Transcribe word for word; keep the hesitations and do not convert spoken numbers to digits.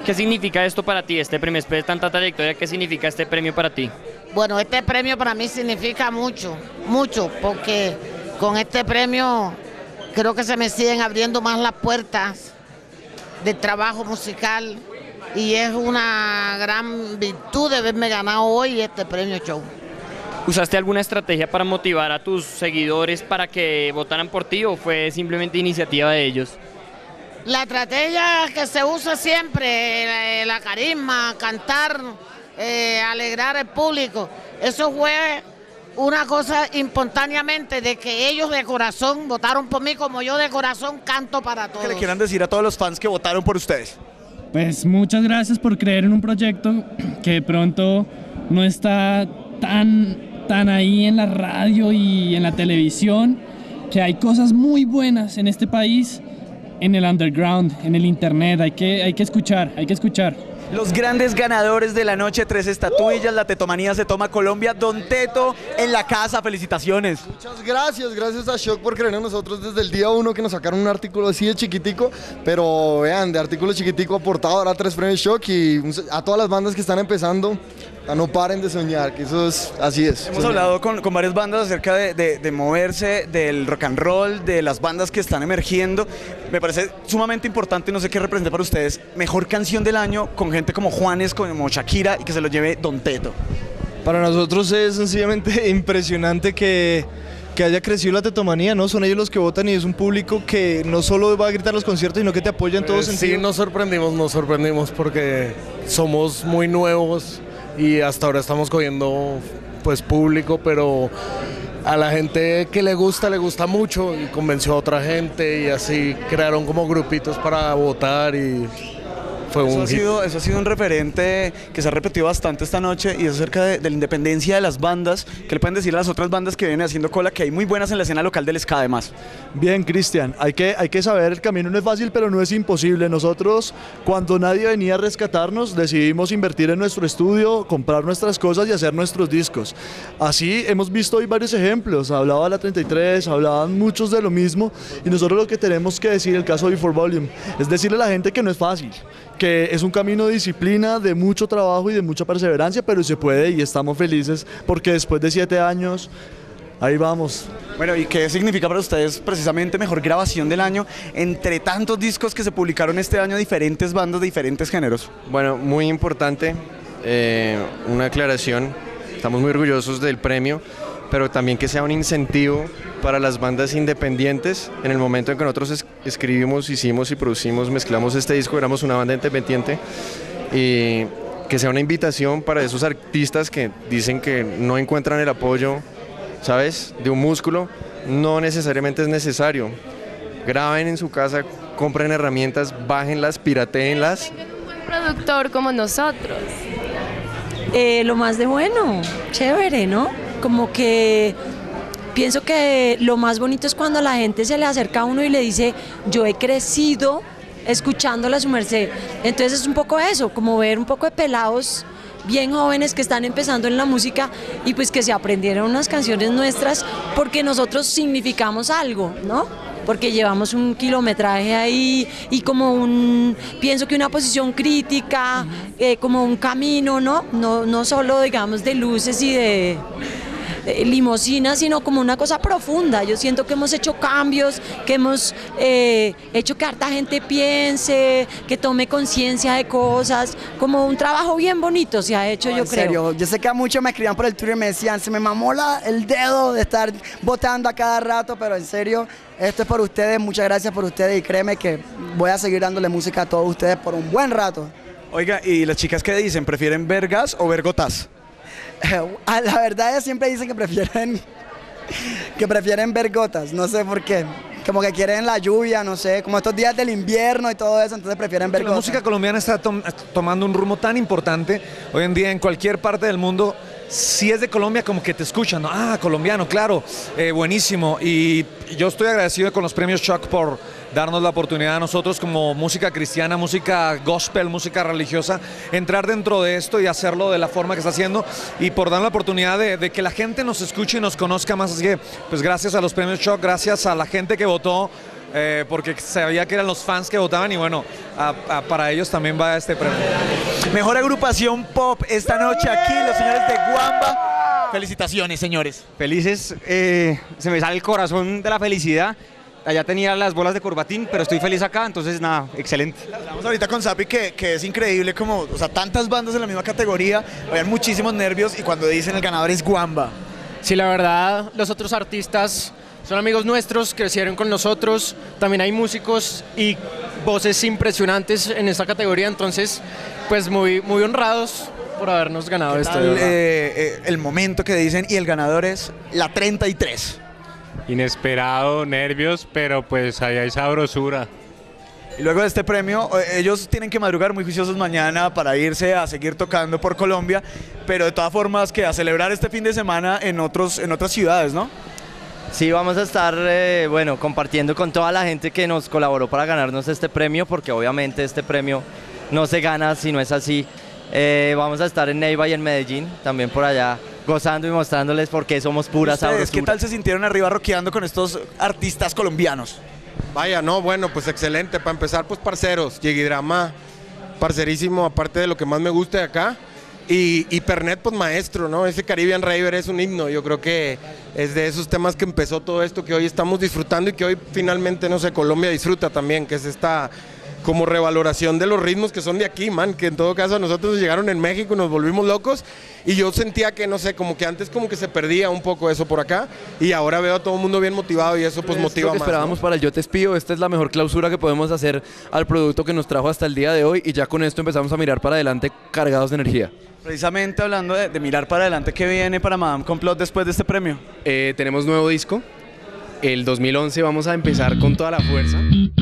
¿Qué significa esto para ti, este premio? Después de tanta trayectoria, ¿qué significa este premio para ti? Bueno, este premio para mí significa mucho, mucho, porque con este premio creo que se me siguen abriendo más las puertas del trabajo musical y es una gran virtud de haberme ganado hoy este premio show. ¿Usaste alguna estrategia para motivar a tus seguidores para que votaran por ti o fue simplemente iniciativa de ellos? La estrategia que se usa siempre, la, la carisma, cantar, eh, alegrar al público, eso fue una cosa espontáneamente de que ellos de corazón votaron por mí como yo de corazón canto para todos. ¿Qué le quieran decir a todos los fans que votaron por ustedes? Pues muchas gracias por creer en un proyecto que de pronto no está tan, tan ahí en la radio y en la televisión, que hay cosas muy buenas en este país, en el underground, en el internet, hay que, hay que escuchar, hay que escuchar. Los grandes ganadores de la noche, tres estatuillas, la Tetomanía se toma Colombia, Don Teto en la casa, felicitaciones. Muchas gracias, gracias a Shock por creer en nosotros desde el día uno que nos sacaron un artículo así de chiquitico, pero vean, de artículo chiquitico aportado ahora tres premios Shock y a todas las bandas que están empezando, no paren de soñar, que eso es, así es. Hemos hablado con, con varias bandas acerca de, de, de moverse, del rock and roll, de las bandas que están emergiendo. Me parece sumamente importante, no sé qué representa para ustedes, mejor canción del año con gente como Juanes, como Shakira y que se lo lleve Don Teto. Para nosotros es sencillamente impresionante que, que haya crecido la Tetomanía, ¿no? Son ellos los que votan y es un público que no solo va a gritar los conciertos, sino que te apoya en todos eh, sentidos. Sí, nos sorprendimos, nos sorprendimos porque somos muy nuevos y hasta ahora estamos cogiendo pues público, pero a la gente que le gusta, le gusta mucho y convenció a otra gente y así crearon como grupitos para votar y fue eso un ha sido, eso ha sido un referente que se ha repetido bastante esta noche y es acerca de, de la independencia de las bandas. ¿Qué le pueden decir a las otras bandas que vienen haciendo cola, que hay muy buenas en la escena local del ska además? Bien, Cristian, hay que, hay que saber, el camino no es fácil, pero no es imposible. Nosotros, cuando nadie venía a rescatarnos, decidimos invertir en nuestro estudio, comprar nuestras cosas y hacer nuestros discos. Así hemos visto hoy varios ejemplos, hablaba la treinta y tres, hablaban muchos de lo mismo y nosotros lo que tenemos que decir, el caso de Before Volume, es decirle a la gente que no es fácil, que es un camino de disciplina, de mucho trabajo y de mucha perseverancia, pero se puede y estamos felices porque después de siete años, ahí vamos. Bueno, ¿y qué significa para ustedes precisamente mejor grabación del año entre tantos discos que se publicaron este año, diferentes bandas de diferentes géneros? Bueno, muy importante, eh, una aclaración, estamos muy orgullosos del premio, pero también que sea un incentivo para las bandas independientes. En el momento en que nosotros es escribimos, hicimos y producimos, mezclamos este disco, éramos una banda independiente, y que sea una invitación para esos artistas que dicen que no encuentran el apoyo, ¿sabes?, de un músculo. No necesariamente es necesario. Graben en su casa, compren herramientas, bájenlas, piratéenlas. Tengan un buen productor como nosotros. Eh, lo más de bueno, chévere, ¿no? Como que pienso que lo más bonito es cuando la gente se le acerca a uno y le dice, yo he crecido escuchándola a su merced. Entonces es un poco eso, como ver un poco de pelados bien jóvenes que están empezando en la música y pues que se aprendieron unas canciones nuestras porque nosotros significamos algo, ¿no? Porque llevamos un kilometraje ahí y como un, pienso que una posición crítica, eh, como un camino, ¿no? No, no solo digamos de luces y de eh, limosinas, sino como una cosa profunda. Yo siento que hemos hecho cambios, que hemos eh, hecho que harta gente piense, que tome conciencia de cosas, como un trabajo bien bonito se ha hecho, no, yo en creo. Serio, yo sé que a muchos me escribían por el Twitter y me decían, se me mamó la, el dedo de estar votando a cada rato, pero en serio, esto es por ustedes, muchas gracias por ustedes y créeme que voy a seguir dándole música a todos ustedes por un buen rato. Oiga, ¿y las chicas qué dicen? ¿Prefieren vergas o vergotas? La verdad ellas siempre dicen que prefieren que prefieren vergotas, no sé por qué. Como que quieren la lluvia, no sé, como estos días del invierno y todo eso, entonces prefieren vergotas. La música colombiana está tom tomando un rumbo tan importante hoy en día en cualquier parte del mundo. Si es de Colombia, como que te escuchan, ¿no? Ah, colombiano, claro, eh, buenísimo. Y yo estoy agradecido con los premios Shock por darnos la oportunidad a nosotros como música cristiana, música gospel, música religiosa, entrar dentro de esto y hacerlo de la forma que está haciendo y por dar la oportunidad de, de que la gente nos escuche y nos conozca más. Así que, pues gracias a los premios Shock, gracias a la gente que votó eh, porque sabía que eran los fans que votaban y bueno, a, a, para ellos también va este premio. Mejor agrupación pop esta noche aquí, los señores de Guamba. Felicitaciones, señores. Felices, eh, se me sale el corazón de la felicidad. Allá tenía las bolas de corbatín, pero estoy feliz acá, entonces nada, excelente. Hablamos ahorita con Sapi que, que es increíble como, o sea, tantas bandas en la misma categoría, habían muchísimos nervios y cuando dicen el ganador es Guamba. Sí, la verdad, los otros artistas son amigos nuestros, crecieron con nosotros, también hay músicos y voces impresionantes en esta categoría, entonces, pues muy, muy honrados por habernos ganado esto. Tal, eh, eh, el momento que dicen y el ganador es la treinta y tres. Inesperado, nervios, pero pues ahí hay sabrosura. Y luego de este premio, ellos tienen que madrugar muy juiciosos mañana para irse a seguir tocando por Colombia, pero de todas formas que a celebrar este fin de semana en, otros, en otras ciudades, ¿no? Sí, vamos a estar, eh, bueno, compartiendo con toda la gente que nos colaboró para ganarnos este premio, porque obviamente este premio no se gana si no es así. Eh, vamos a estar en Neiva y en Medellín, también por allá, gozando y mostrándoles por qué somos pura sabrosura. ¿Qué tal se sintieron arriba rockeando con estos artistas colombianos? Vaya, no, bueno, pues excelente. Para empezar, pues parceros, Yeguidrama, parcerísimo, aparte de lo que más me gusta de acá. Y, y Pernet, pues maestro, ¿no? Ese Caribbean Raver es un himno. Yo creo que es de esos temas que empezó todo esto que hoy estamos disfrutando y que hoy finalmente, no sé, Colombia disfruta también, que es esta como revaloración de los ritmos que son de aquí, man, que en todo caso a nosotros nos llegaron en México y nos volvimos locos y yo sentía que, no sé, como que antes como que se perdía un poco eso por acá y ahora veo a todo el mundo bien motivado y eso pues es motiva lo que más. Esperábamos, ¿no? Para el Yo Te Espío, esta es la mejor clausura que podemos hacer al producto que nos trajo hasta el día de hoy y ya con esto empezamos a mirar para adelante cargados de energía. Precisamente hablando de, de mirar para adelante, ¿qué viene para Madame Complot después de este premio? Eh, tenemos nuevo disco, el dos mil once vamos a empezar con toda la fuerza.